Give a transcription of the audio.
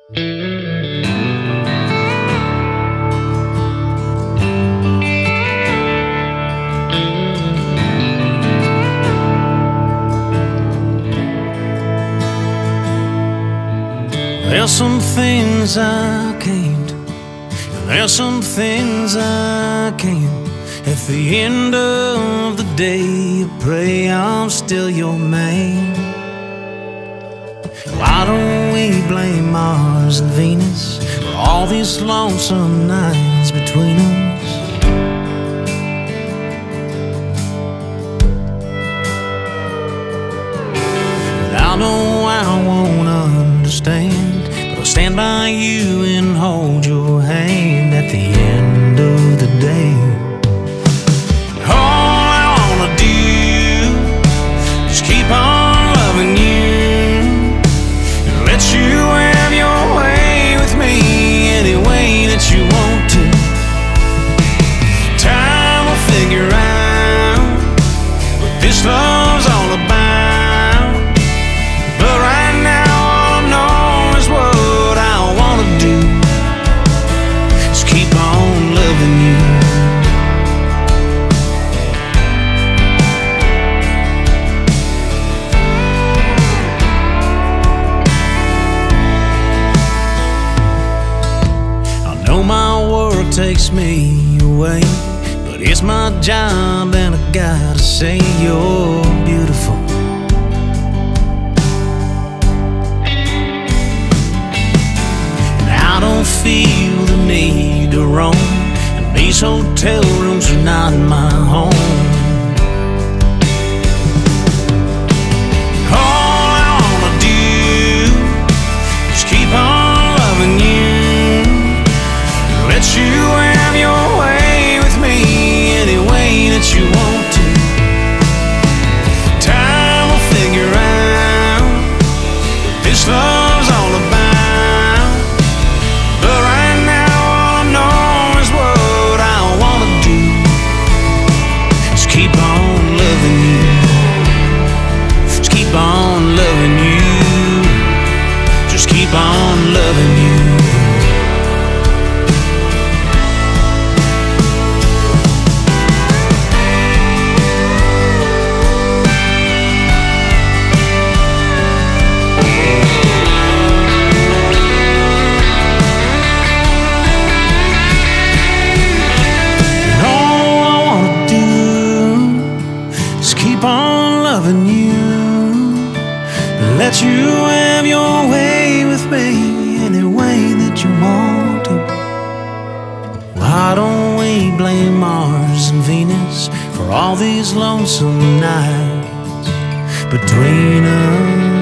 There's some things I can't, and there's some things I can. At the end of the day, I pray I'm still your man. Why don't we blame Mars and Venus for all these lonesome nights between us? And I know I won't understand, but I'll stand by you and hold your hand at the end of the day. All I wanna do is keep on loving you and let you have your way with me any way that you want to. Time will figure out what this love's all about, but right now all I know is what I wanna do is keep on loving you. My work takes me away, but it's my job and I gotta say you're beautiful. And I don't feel the need to roam, and these hotel rooms are not my home. All I wanna do is keep on loving you, let you have your way with me any way that you want to. Time will figure out what this love's all about, but right now all I know is what I wanna do is keep on loving you, just keep on loving you, just keep on loving you. Let you have your way with me any way that you want to. Why don't we blame Mars and Venus for all these lonesome nights between us?